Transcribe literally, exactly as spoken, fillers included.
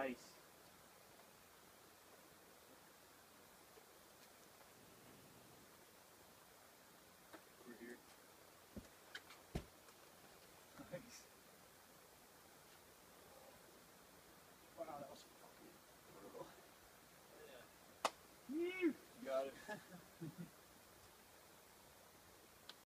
Nice. Over here. Nice. Wow, that was fucking brutal. Yeah. Got it.